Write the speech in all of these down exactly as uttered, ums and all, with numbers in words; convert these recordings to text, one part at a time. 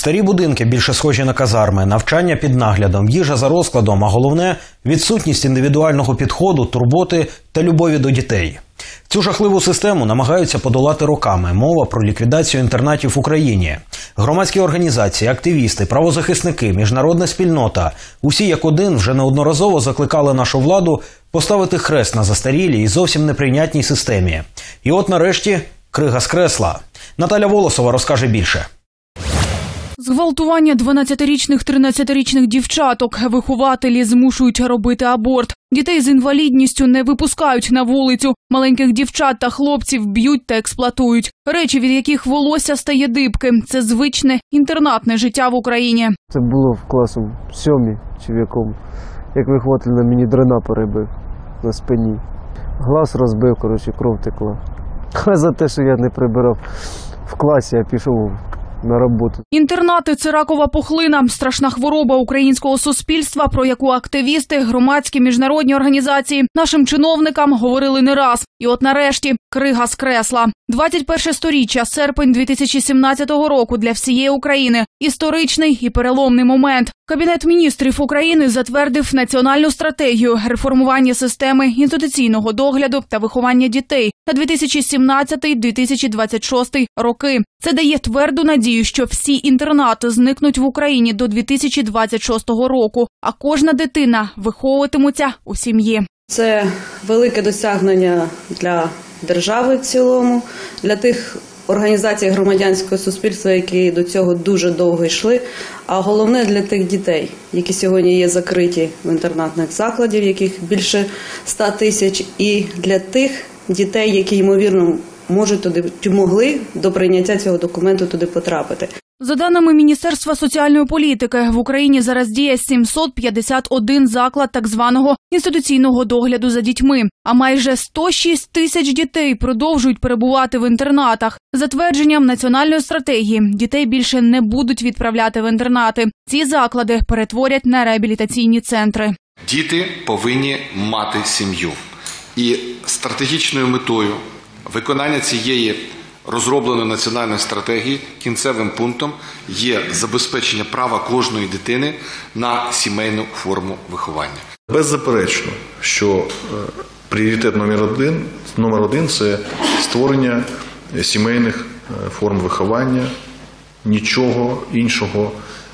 Старі будинки більше схожі на казарми, навчання під наглядом, їжа за розкладом, а головне – відсутність індивідуального підходу, турботи та любові до дітей. Цю жахливу систему намагаються подолати роками. Мова про ліквідацію інтернатів в Україні. Громадські організації, активісти, правозахисники, міжнародна спільнота – усі як один вже неодноразово закликали нашу владу поставити хрест на застарілій і зовсім неприйнятній системі. І от нарешті крига з кресла. Наталя Волосова розкаже більше. Зґвалтування дванадцятирічних, тринадцятирічних дівчаток. Вихователі змушують робити аборт. Дітей з інвалідністю не випускають на вулицю. Маленьких дівчат та хлопців б'ють та експлуатують. Речі, від яких волосся стає дибки. Це звичне інтернатне життя в Україні. Це було в класу в сьомій чи в якому. Як вихователь на мені дрена перебив на спині. Глаз розбив, коротше, кров текла. А за те, що я не прибирав в класі, я пішов на роботу. Інтернати – це ракова пухлина, страшна хвороба українського суспільства, про яку активісти, громадські, міжнародні організації нашим чиновникам говорили не раз. І от нарешті крига з кресла. двадцять перше сторіччя, серпень дві тисячі сімнадцятого року для всієї України. Історичний і переломний момент. Кабінет міністрів України затвердив національну стратегію реформування системи інституційного догляду та виховання дітей на дві тисячі сімнадцятий - дві тисячі двадцять шостий роки. Це дає тверду надію, що всі інтернати зникнуть в Україні до дві тисячі двадцять шостого року, а кожна дитина виховуватиметься у сім'ї. Це велике досягнення для держави в цілому, для тих організацій громадянського суспільства, які до цього дуже довго йшли, а головне для тих дітей, які сьогодні є закриті в інтернатних закладах, яких більше ста тисяч, і для тих дітей, які, ймовірно, можуть туди, чи могли до прийняття цього документу туди потрапити. За даними Міністерства соціальної політики, в Україні зараз діє сімсот п'ятдесят один заклад так званого інституційного догляду за дітьми, а майже сто шість тисяч дітей продовжують перебувати в інтернатах. За твердженням національної стратегії, дітей більше не будуть відправляти в інтернати. Ці заклади перетворять на реабілітаційні центри. Діти повинні мати сім'ю. І стратегічною метою виконання цієї розробленої національної стратегії кінцевим пунктом є забезпечення права кожної дитини на сімейну форму виховання. Беззаперечно, що пріоритет номер один, номер один – це створення сімейних форм виховання. Нічого іншого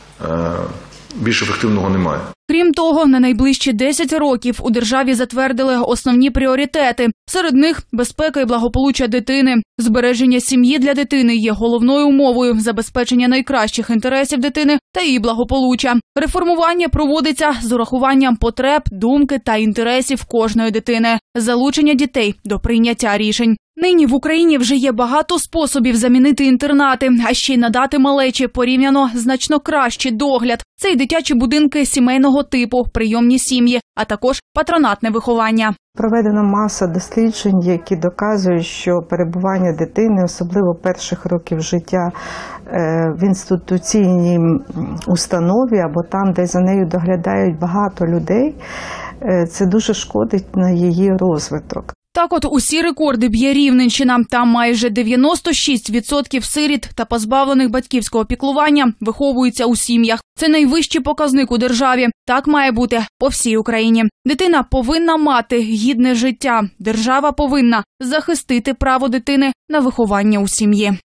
більш ефективного немає. Крім того, на найближчі десять років у державі затвердили основні пріоритети. Серед них – безпека і благополуччя дитини. Збереження сім'ї для дитини є головною умовою забезпечення найкращих інтересів дитини та її благополуччя. Реформування проводиться з урахуванням потреб, думки та інтересів кожної дитини. Залучення дітей до прийняття рішень. Нині в Україні вже є багато способів замінити інтернати, а ще й надати малечі порівняно значно кращий догляд. Це й дитячі будинки сімейного типу, прийомні сім'ї, а також патронатне виховання. Проведена маса досліджень, які доказують, що перебування дитини, особливо перших років життя, в інституційній установі або там, де за нею доглядають багато людей, це дуже шкодить на її розвиток. Так от усі рекорди б'є Рівненщина. Там майже дев'яносто шість відсотків сиріт та позбавлених батьківського піклування виховуються у сім'ях. Це найвищий показник у державі. Так має бути по всій Україні. Дитина повинна мати гідне життя. Держава повинна захистити право дитини на виховання у сім'ї.